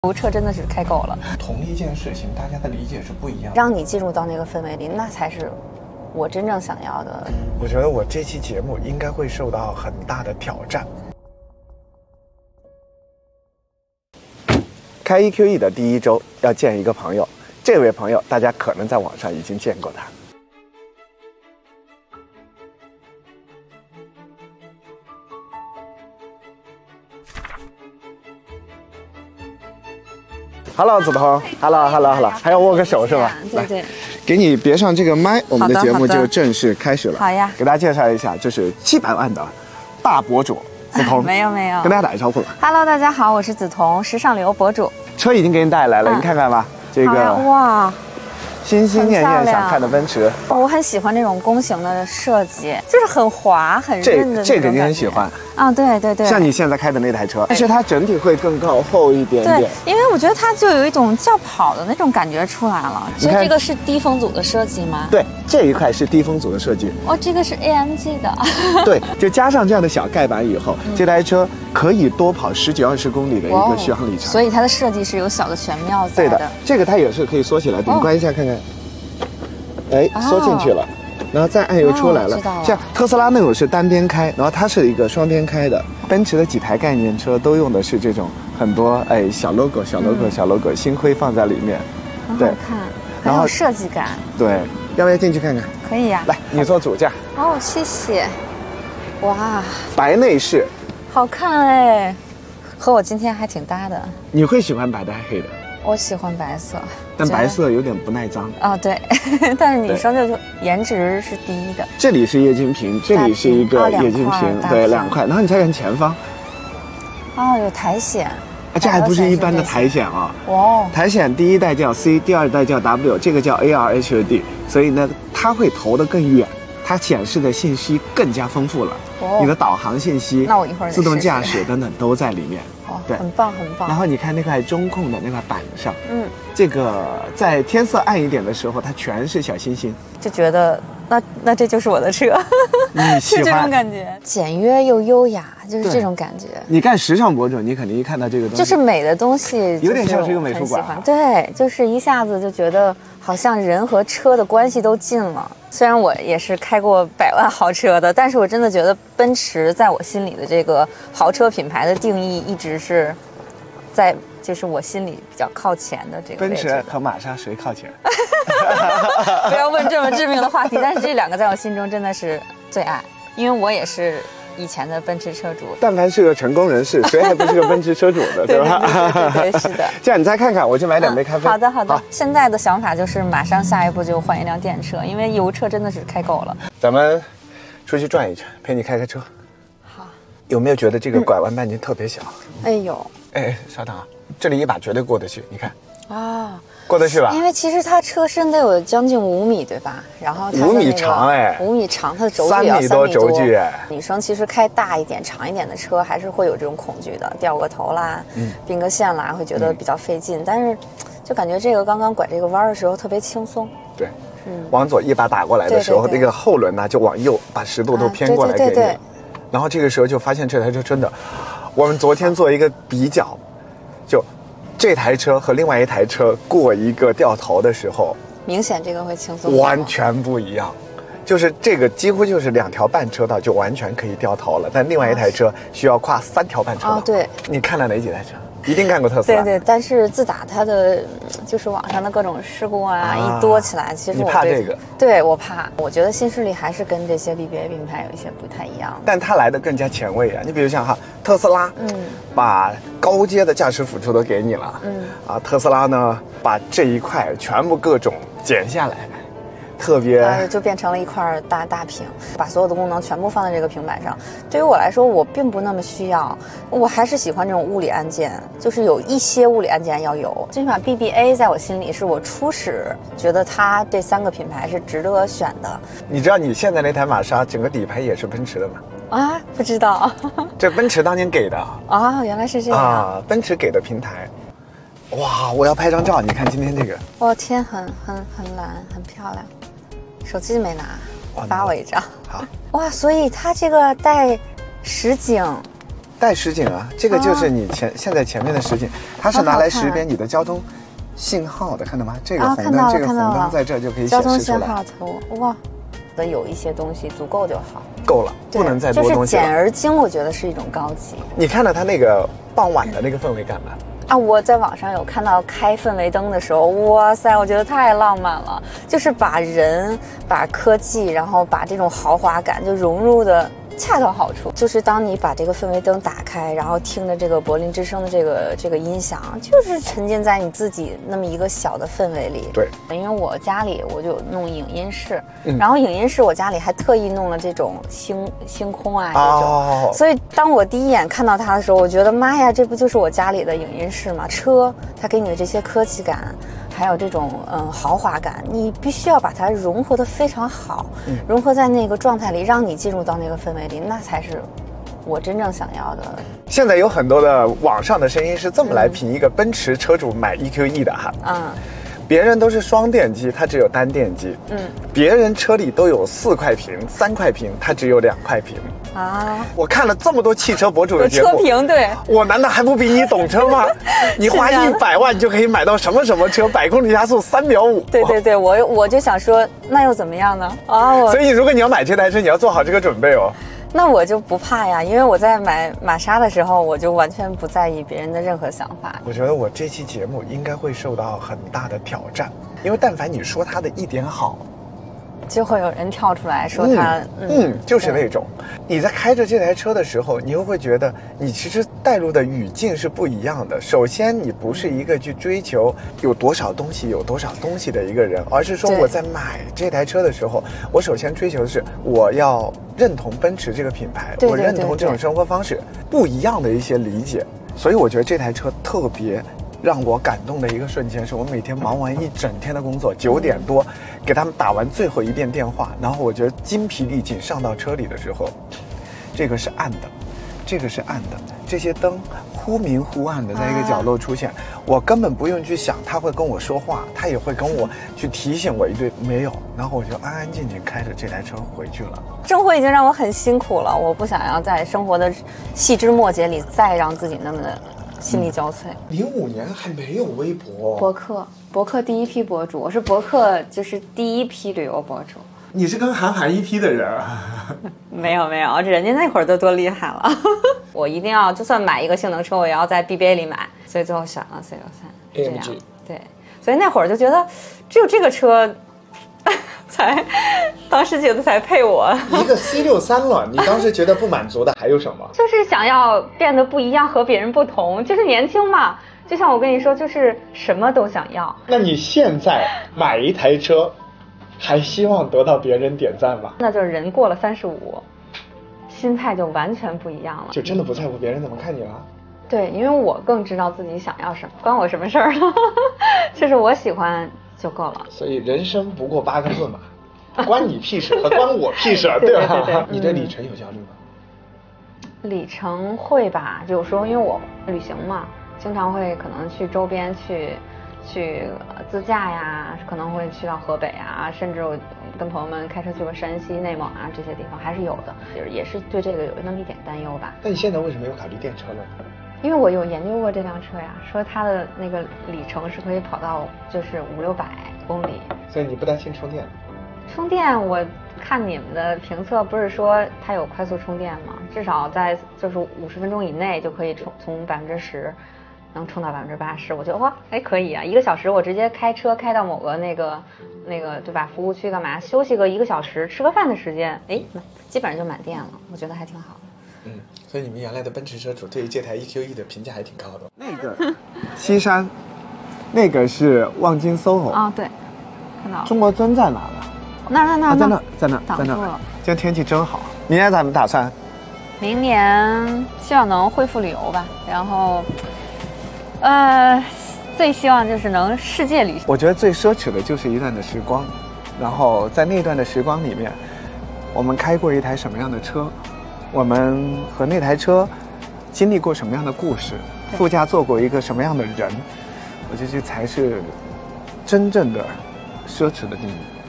油车真的是开够了。 同一件事情，大家的理解是不一样的。 让你进入到那个氛围里，那才是我真正想要的。 我觉得我这期节目应该会受到很大的挑战。开 EQE 的第一周要见一个朋友，这位朋友大家可能在网上已经见过他。Hello， 子彤 ，Hello， 还要握个手是吧？ 对对， 给你别上这个麦，我们的节目好的就正式开始了。 好呀， 给大家介绍一下，这是700万的大博主子彤。 没有， 跟大家打个招呼吧。 Hello， 大家好，我是子彤，时尚旅游博主。 车已经给你带来了，你看看吧，这个哇， 心心念念想看的奔驰。 我很喜欢这种弓形的设计，就是很滑很韧的。 这个你很喜欢啊？对对对， 像你现在开的那台车，但是它整体会更高厚一点点。 对，因为我觉得它就有一种轿跑的那种感觉出来了。所以这个是低风阻的设计吗？ 对，这一块是低风阻的设计。 哦，这个是 AMG 的。 对，就加上这样的小盖板以后，这台车可以多跑19、20公里的一个续航里程。 所以它的设计是有小的玄妙在的。 对的，这个它也是可以缩起来的，你关一下看看。哎，缩进去了，然后再按又出来了。像特斯拉那种是单边开，然后它是一个双边开的。奔驰的几台概念车都用的是这种很多小 logo、星徽放在里面， 很好看，很有设计感。 对，要不要进去看看？ 可以呀。 来，你坐主驾。 哦，谢谢。哇， 白内饰， 好看哎，和我今天还挺搭的。 你会喜欢白的还是黑的？ 我喜欢白色， 但白色有点不耐脏。 哦，对，但是女生就颜值是第一的。 这里是液晶屏，这里是一个液晶屏，对，2块。然后你再看前方， 哦，有苔藓。 这还不是一般的苔藓啊！ 哇， 苔藓第一代叫 C， 第二代叫 W， 这个叫 AR-HUD， 所以呢，它会投得更远，它显示的信息更加丰富了。你的导航信息， 那我一会儿自动驾驶等等都在里面。 对，很棒很棒。 然后你看那块中控的那块板上，这个在天色暗一点的时候，它全是小星星， 就觉得那这就是我的车， 你喜欢是这种感觉，简约又优雅，就是这种感觉。 你干时尚博主，你肯定一看到这个东西， 就是美的东西， 有点像是一个美术馆。 对，就是一下子就觉得好像人和车的关系都近了。虽然我也是开过100万豪车的，但是我真的觉得奔驰在我心里的这个豪车品牌的定义一直是在就是我心里比较靠前的这个位置。 奔驰和玛莎谁靠前？ 不要问这么致命的话题，但是这2个在我心中真的是最爱，因为我也是以前的奔驰车主。 但凡是个成功人士，谁还不是个奔驰车主的，对吧？ 对，是的。 这样你再看看，我去买2杯咖啡。 好的。现在的想法就是马上下一步就换一辆电车，因为油车真的是开够了。 咱们出去转一圈，陪你开个车。 好。有没有觉得这个拐弯半径特别小？ 哎呦。 哎，稍等啊，这里一把绝对过得去，你看。 啊。 过得去吧？ 因为其实它车身得有将近5米，对吧？然后它 5米长 ，5米长，它的轴距也要3米多。 轴距哎。 女生其实开大一点、长一点的车，还是会有这种恐惧的，掉个头啦，并个线啦，会觉得比较费劲。但是，就感觉这个刚刚拐这个弯的时候特别轻松。 对，往左一把打过来的时候，那个后轮呢就往右把10度都偏过来给你。然后这个时候就发现这台车真的，我们昨天做一个比较，就。这台车和另外一台车过一个掉头的时候， 明显这个会轻松， 完全不一样。就是这个几乎就是2条半车道就完全可以掉头了，但另外一台车需要跨3条半车道。 对， 你看了哪几台车？一定看过特斯拉。 对，但是自打它的就是网上的各种事故一多起来，其实你怕这个？ 对，我怕。我觉得新势力还是跟这些 BBA 品牌有一些不太一样， 但它来的更加前卫啊！你比如像特斯拉，把高阶的驾驶辅助都给你了，特斯拉呢把这一块全部各种剪下来。特别就变成了一块大屏，把所有的功能全部放在这个平板上。对于我来说，我并不那么需要，我还是喜欢这种物理按键，就是有一些物理按键要有。最起码 BBA 在我心里是我初始觉得它这3个品牌是值得选的。 你知道你现在那台玛莎整个底盘也是奔驰的吗？ 啊，不知道。 这奔驰当年给的啊，原来是这样啊， 奔驰给的平台。哇，我要拍张照，你看今天这个。 哇，天很蓝，很漂亮。手机没拿，发我一张。 好。 哇，所以它这个带实景带实景啊，这个就是你现在前面的实景，它是拿来识别你的交通信号的，看到吗？这个红灯，这个红灯在这就可以显示出来。交通信号图，哇，有一些东西足够就好， 够了，不能再多东西了。 就是简而精，我觉得是一种高级。 你看到它那个傍晚的那个氛围感吗？ 啊，我在网上有看到开氛围灯的时候，哇塞，我觉得太浪漫了，就是把人、把科技，然后把这种豪华感就融入的恰到好处。就是当你把这个氛围灯打开，然后听着这个柏林之声的这个音响，就是沉浸在你自己那么一个小的氛围里。 对， 因为我家里我就弄影音室，然后影音室我家里还特意弄了这种星空啊这种，所以当我第一眼看到它的时候，我觉得妈呀，这不就是我家里的影音室吗？车它给你的这些科技感。还有这种豪华感，你必须要把它融合得非常好，融合在那个状态里，让你进入到那个氛围里，那才是我真正想要的。 现在有很多的网上的声音是这么来评一个奔驰车主买 EQE 的哈，别人都是双电机，它只有单电机，别人车里都有4块屏、3块屏，它只有2块屏。啊！我看了这么多汽车博主的节目， 车评对， 我难道还不比你懂车吗？你花100万就可以买到什么车，100公里加速3秒5。 对，我就想说，那又怎么样呢？ 所以如果你要买这台车，你要做好这个准备哦。 那我就不怕呀，因为我在买玛莎的时候，我就完全不在意别人的任何想法。 我觉得我这期节目应该会受到很大的挑战，因为但凡你说它的一点好， 就会有人跳出来说他， 就是那种，你在开着这台车的时候，你又会觉得你其实带入的语境是不一样的。首先，你不是一个去追求有多少东西的一个人，而是说我在买这台车的时候，我首先追求的是我要认同奔驰这个品牌，我认同这种生活方式，不一样的一些理解。所以我觉得这台车特别让我感动的一个瞬间，是我每天忙完一整天的工作，9点多给他们打完最后一遍电话，然后我觉得筋疲力尽上到车里的时候，这个是暗的，这个是暗的，这些灯忽明忽暗的在一个角落出现，我根本不用去想他会跟我说话，他也会跟我去提醒我一堆没有，然后我就安安静静开着这台车回去了。 生活已经让我很辛苦了，我不想要在生活的细枝末节里再让自己那么的心力交瘁。 05年还没有微博， 博客第一批博主，我是博客就是第一批旅游博主。 你是跟韩寒一批的人啊？ 没有，人家那会儿都多厉害了。我一定要，就算买一个性能车，我也要在 BBA 里买，所以最后选了 C63。这样，对，所以那会儿就觉得只有这个车当时觉得才配我一个 C63 了。你当时觉得不满足的还有什么？ 就是想要变得不一样，和别人不同，就是年轻嘛。就像我跟你说，就是什么都想要。 那你现在买一台车，还希望得到别人点赞吗？ 那就是人过了35，心态就完全不一样了， 就真的不在乎别人怎么看你了。 对，因为我更知道自己想要什么，关我什么事儿呢？就是我喜欢就够了。 所以人生不过8个字嘛，关你屁事和关我屁事，对吧？对，你对里程有焦虑吗？ 里程会吧，有时候因为我旅行嘛，经常会可能去周边去自驾呀，可能会去到河北啊，甚至我跟朋友们开车去过山西、内蒙啊，这些地方还是有的，也是对这个有那么一点担忧吧。 那你现在为什么有考虑电车呢？ 因为我有研究过这辆车呀，说它的那个里程是可以跑到就是500-600公里。 所以你不担心充电？ 充电我看你们的评测不是说它有快速充电吗？至少在就是50分钟以内就可以从10%能充到80%，我觉得哇还可以啊，1个小时我直接开车开到某个那个对吧服务区干嘛，休息个1个小时，吃个饭的时间，哎，基本上就满电了，我觉得还挺好的。 所以你们原来的奔驰车主对于这台 EQE 的评价还挺高的。那个西山，那个是望京 SOHO 啊，对，看到了。中国尊在哪呢？ 那在那。今天天气真好。明年咱们打算？ 明年希望能恢复旅游吧，然后，最希望就是能世界旅行。 我觉得最奢侈的就是一段的时光，然后在那段的时光里面，我们开过一台什么样的车？我们和那台车经历过什么样的故事，副驾做过一个什么样的人，我觉得这才是真正的奢侈的定义。